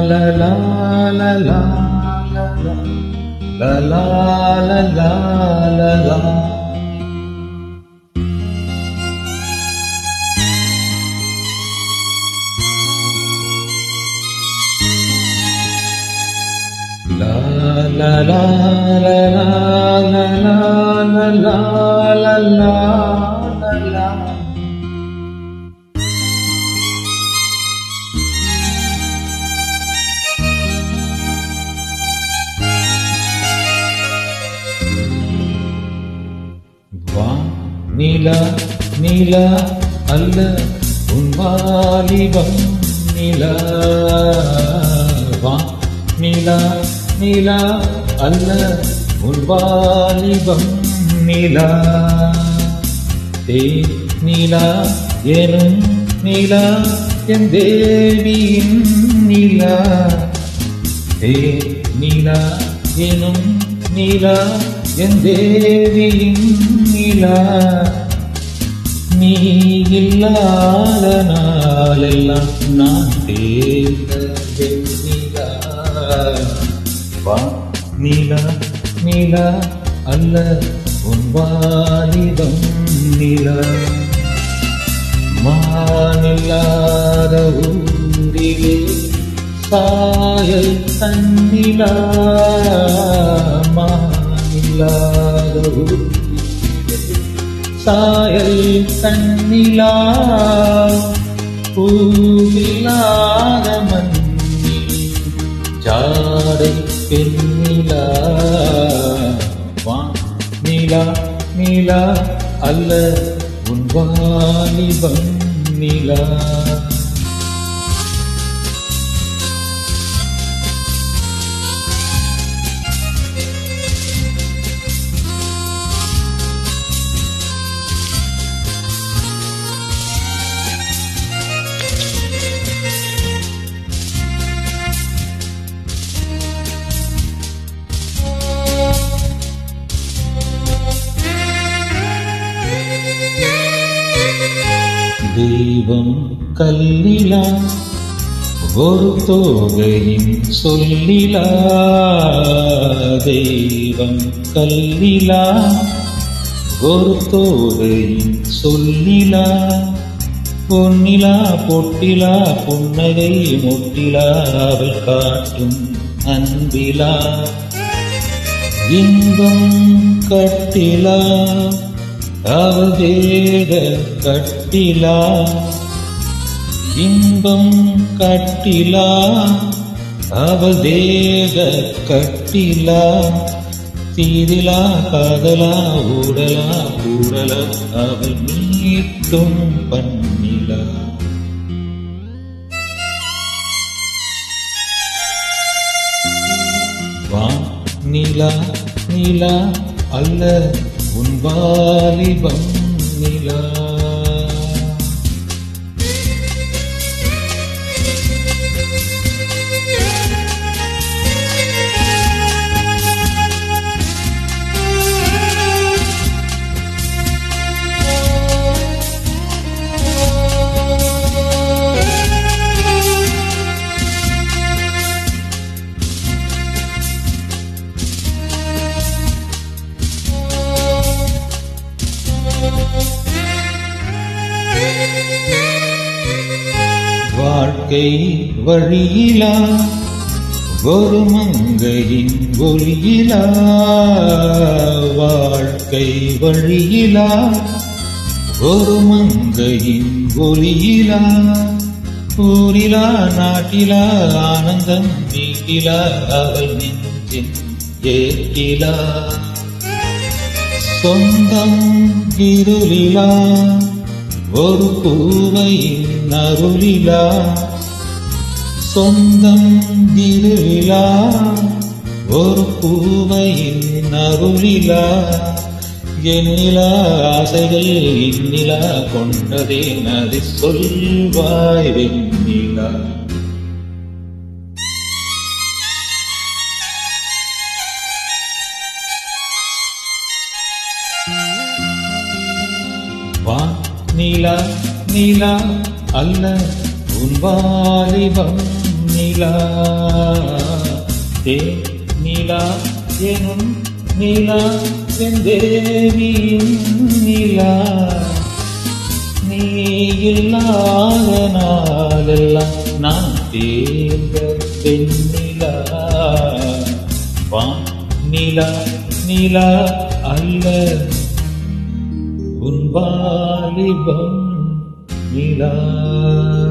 la la la la la la la la la la la. La la la la la la la la la la la. நிலா நிலா அல்ல உன் வாலிபம் நிலா. நிலா நிலா அல்ல உன் வாலிபம் நிலா. நிலா எனும் நிலா என் தேவியின் நிலா. நிலா எனும் நிலா என் தேவியின் நிலா. நீ இல்லாத நாளெல்லாம் நான் தேர்ந்த வெண்ணிலா. நிலா நிலா அல்ல உன் வாலிபம் நிலா. மானில்லாத ஊரிலே சாயல் தன்னிலா. மானில்லாத ஊரிலே சாயல் தன்னிலா. பூவில்லாத மண்ணில் ஜாடை பெண்ணிலா. நிலா நிலா அல்ல உன் வாலிபம் நிலா. தெய்வம் கல்லிலா ஒரு தோகையின் சொல்லிலா. தெய்வம் கல்லிலா ஒரு தோகையின் சொல்லிலா. பொன்னிலா பொட்டிலா புன்னகை முட்டிலா அவள் காட்டும் அன்பிலா. இன்பம் கட்டிலா அவள் தேக கட்டிலா. இன்பம் கட்டிலா அவள் தேக கட்டிலா. தீதிலா காதலா ஊடலா கூடலா அவள் மீட்டும் பண்ணிலா. நிலா நிலா அல்ல உன் வாலிபம் நிலா. வாழ்க்கை வழியிலா ஒரு மங்கையின் ஒளியிலா. வாழ்க்கை வழியிலா ஒரு மங்கையின் ஒளியிலா. ஊரிலா நாட்டிலா ஆனந்தம் வீட்டிலா அவள் நெஞ்சின் ஏற்றிலா. சொந்தம் இருளிலா ஒரு பூவையின் அருளிலா. சொந்தம் இருளிலா ஒரு பூவையின் அருளிலா. எண்ணிலா ஆசைகள் இன்னிலா கொண்டதே நதி சொல்வாய் வெண்ணிலா. நிலா நிலா அல்ல உன் வாலிபம் நிலா தேன் நிலா எனும் நிலா செந்தேவியின் நிலா நீ இல்லாத நாளெல்லாம் நான் தேர்ந்த பெண்ணிலா வான் நிலா நிலா அல்ல உன் வாலிபம் நிலா